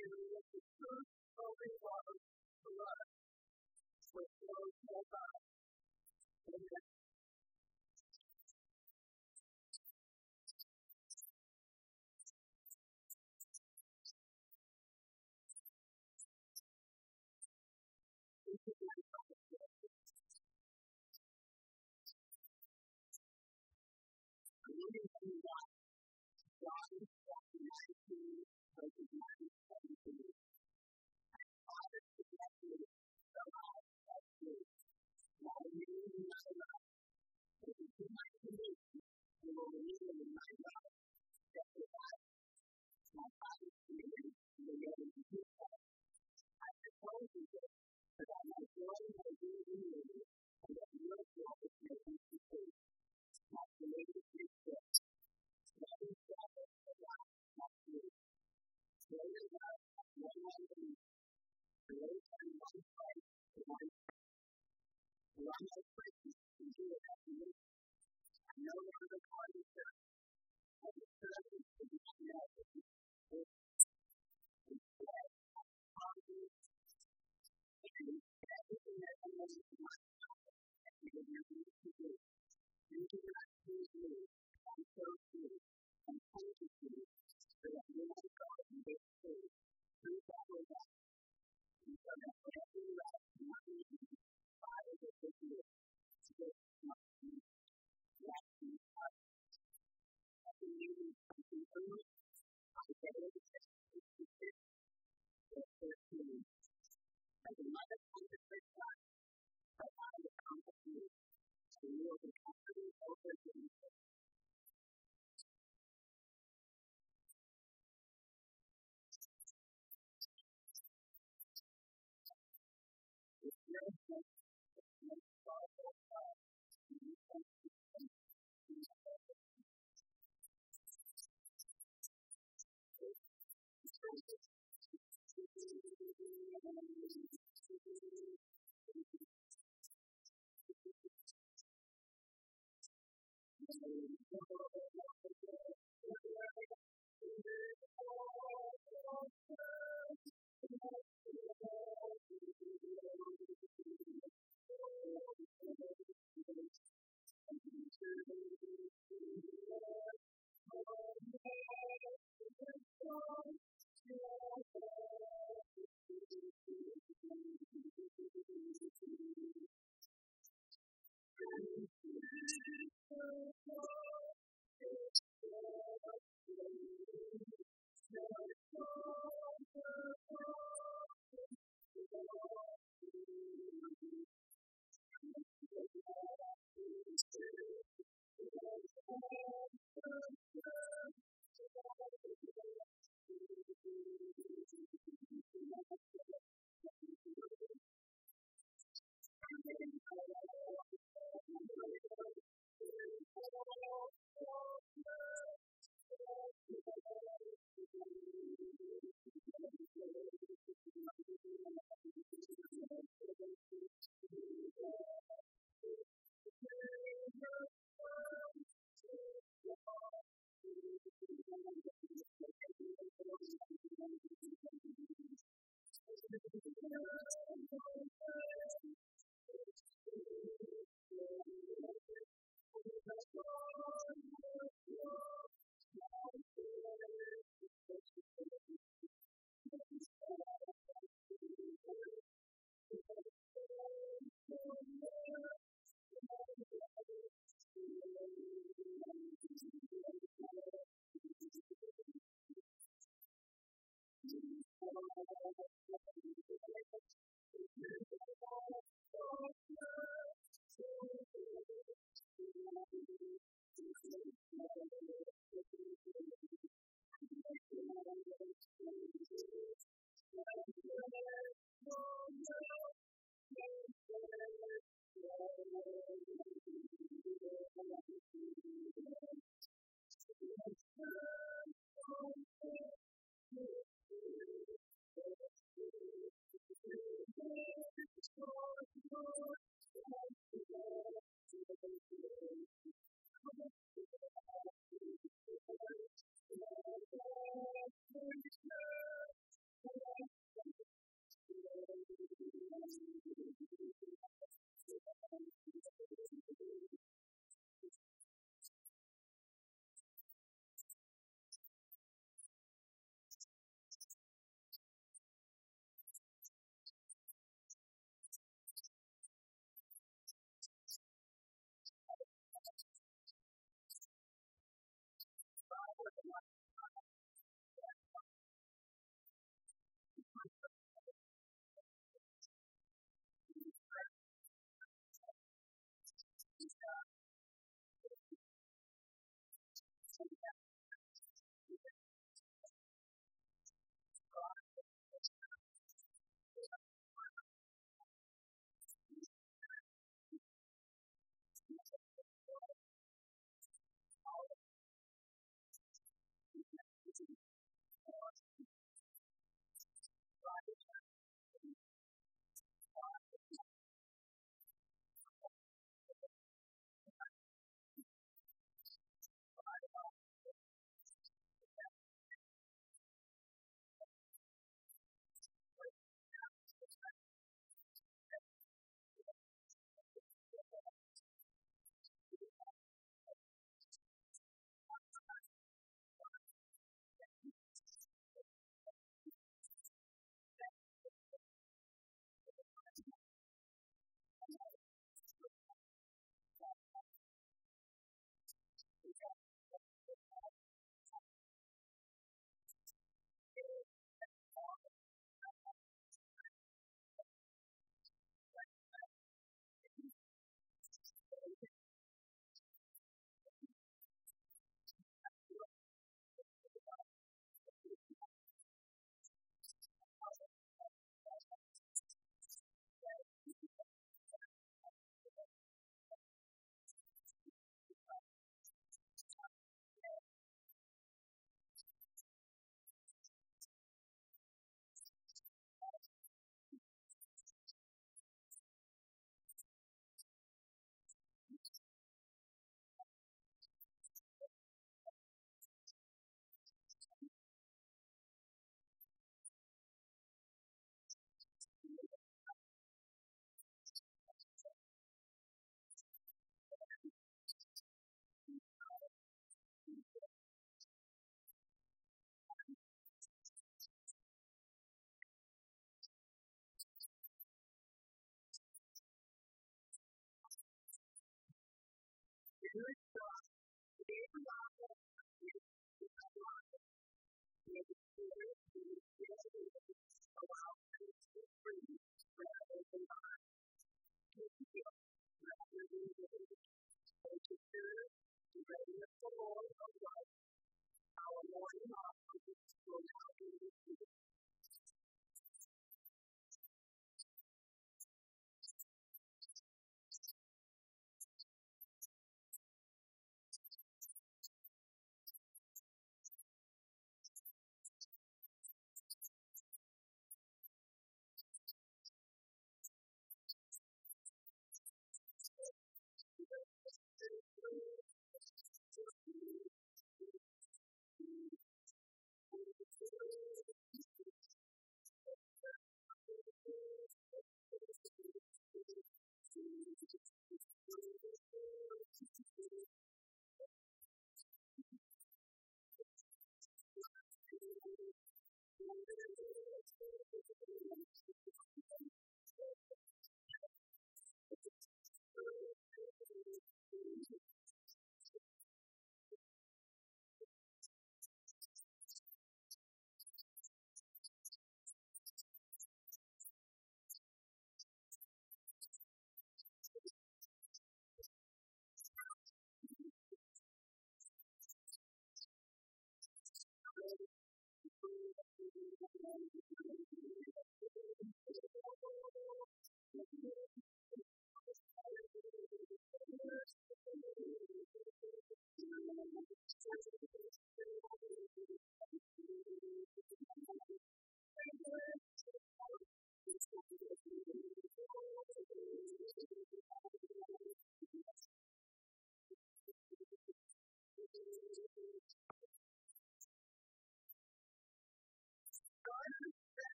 area of the church only was blood, which flows no God. Amen.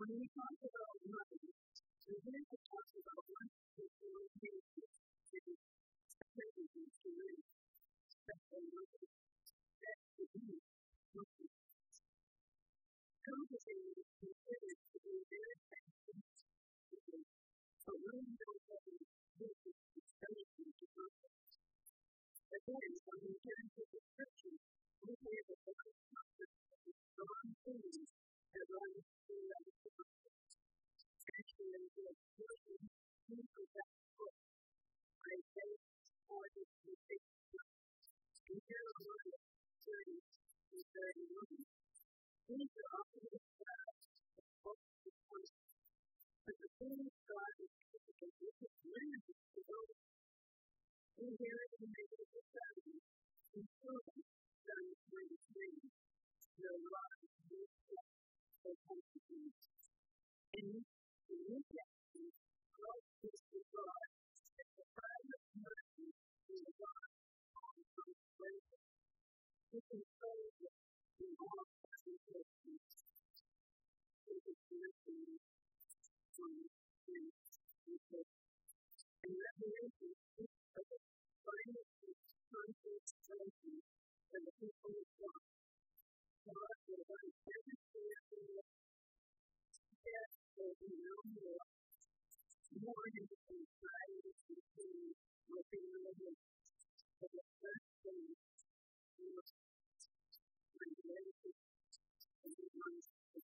When we talk about money, we tend to talk about one particular basis to expectations to live, especially money. That's the need for money. Complicated is considered to be very expensive, but when we don't have any business expenditure to purpose. Again, when we turn to the scriptures, we hear the very concept of the strong things that run through that purpose. Actually, the person who of that book, I say, for the big book, in Jeremiah 30 to 31, these are often described as books of worship, but the things God is capable of is limited to those who hear it and make it a study, including John 23, their lives, their steps, their consequences. And the New Testament calls this to God as the private mercy in the God on some places. He controls it in all circumstances. It is mercy from grace and hope. And Revelation speaks of the final concentration for the people of God. God will run every fear in the death will be no more. Mourning and anxiety and pain will be no more. For the first thing was related and the ones that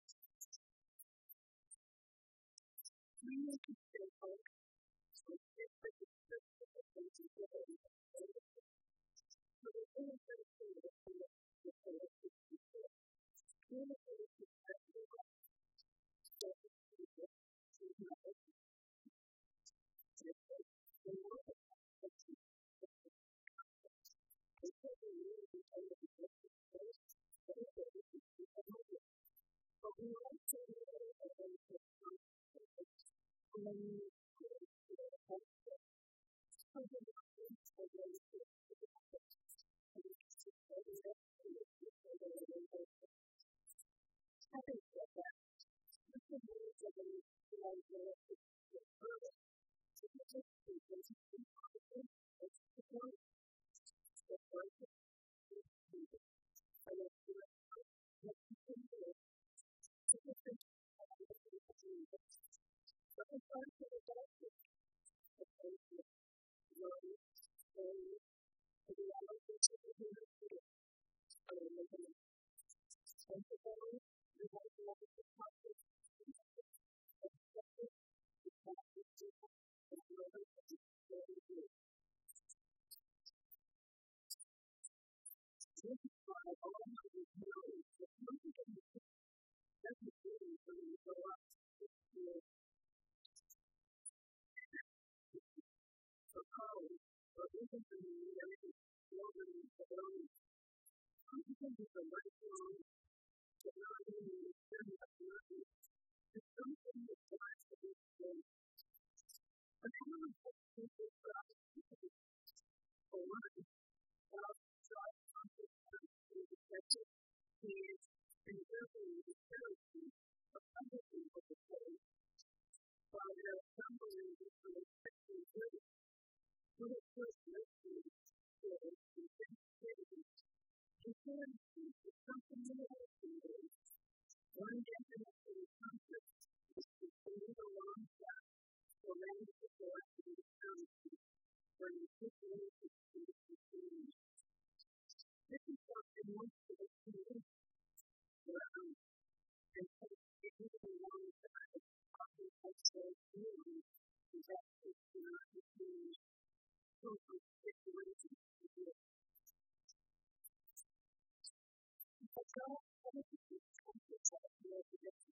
we need to stay focused. So if the description of things is very important, so the things that are true of the collective people, communicate with everyone, so that people see how they can the more that person is they certainly need to tell the person first, so that they can see how they can. But we also know that they can come to the only having said that, this is one of the ways that I know it is further. So this is the basic information of the point. The first is the people. I will do it what you can do. So this is how I will do it. But the first is the doctor. The first is learn, study, and the other is the community. I will make it. And the other we have to look at the process and accept it, the practice, and the other is very good. This is why all of us know that nothing can be doesn't really when you go up to for college, or even when you are in children and development. Something is a lifelong development and experience of learning. It's something that drives the big thing. But how do we put people across for one? God concepts in the scripture is preserving the character of other people to say, while there are some believers who are especially good, who have first listened to it and sensitivity. Conformity is something else in ways. One definition of concept is to stand alongside or lend support to the currency for an articulation to the community. This is something most of us can do. And so, if you can alongside, often also feeling is actually not the same social situation to do. But God has these concepts of resurrection.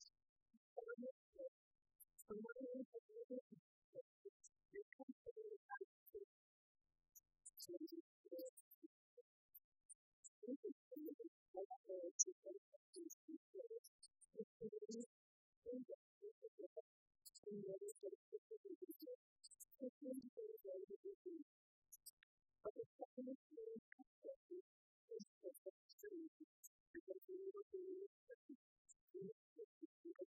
So not only have we written they come to the life of the children of the this is the living life of the children of these people. It's the living thing that we have done. And what is the specific reason? It's the thing that we have done. But the second thing concept is the extreme. Because we will be able to